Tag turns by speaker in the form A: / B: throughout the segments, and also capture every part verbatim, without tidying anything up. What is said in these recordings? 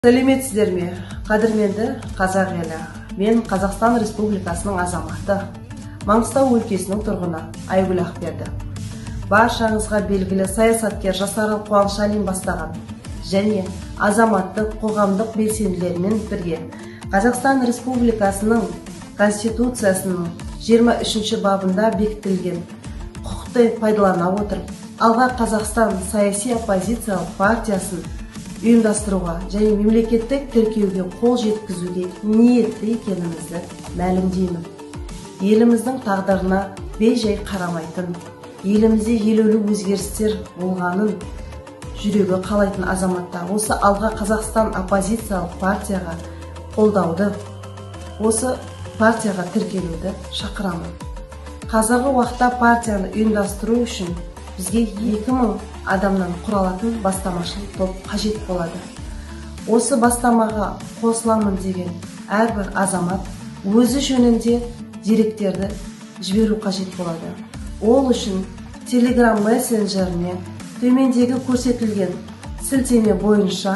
A: Сәлеметсіздер ме, қадірменді қазақ елі. Мен Қазақстан Республикасының азаматы, Маңғыстау өлкесінің тұрғыны Айгүл Ақберді. Баршаңызға белгілі саясаткер Жасарыл Қуанышалин бастаған және азаматтық қоғамдық белсенділермен бірге Қазақстан Республикасының Конституциясының жиырма үшінші бабында бекітілген құқықты пайдалана отырып, алға Қазақстан саяси оппозициялық партиясын ұйымдастыруға және мемлекеттік тіркеуге қол жеткізуге ниетті екенімізді мәлімдеймін. Еліміздің тағдырына бей-жай қарамайтын, елімізде елеулі өзгерістер болғанын жүрегі қалайтын азаматтар осы алға Қазақстан оппозициялық партияға қолдауды, осы партияға тіркелуді шақырамын. Қазіргі уақытта партияны ұйымдастыру үшін бізге екі мың адамнан құралатын бастамашыл топ қажет болады. Осы бастамаға қосыламын деген әрбір азамат өзі жөнінде деректерді жіберу қажет болады. Ол үшін Telegram мессенджеріне төмендегі көрсетілген сілтеме бойынша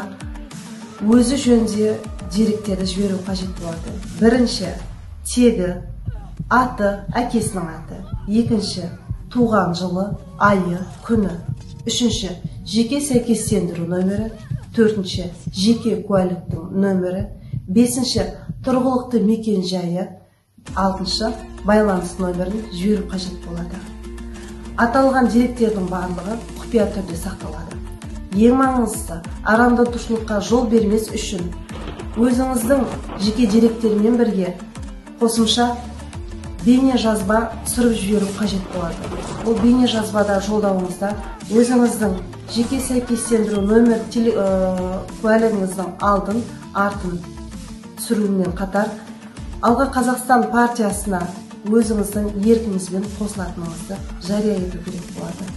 A: өзі жөнінде деректерді жіберу қажет болады. Бірінші, тегі, аты, әкесінің аты. Екінші, туған жылы, айы, күні. Үшінші, жеке сәйкестендіру нөмірі. Төртінші, жеке куәліктің нөмірі. Бесінші, тұрғылықты мекен жайы. Алтыншы, байланыс нөмірін жіберу қажет болады. Аталған деректердің барлығы құпия түрде сақталады. Ең маңыздысы, арандатушылыққа жол бермес үшін өзіңіздің жеке деректермен бірге қосымша бейне жазба түсіріп жіберу қажет болады. Ол бейне жазбада жолдауыңызда өзіңіздің жеке сәйкестендіру нөмір куәлігіңіздің алдын, артын түсірумен қатар алға Қазақстан партиясына өзіңіздің еркіңізбен қосылатыныңызды жария ету керек болады.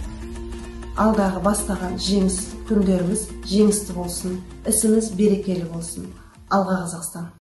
A: Алдағы бастаған жеңіс күндеріміз жеңісті болсын, ісіміз берекелі болсын. Алға Қазақстан!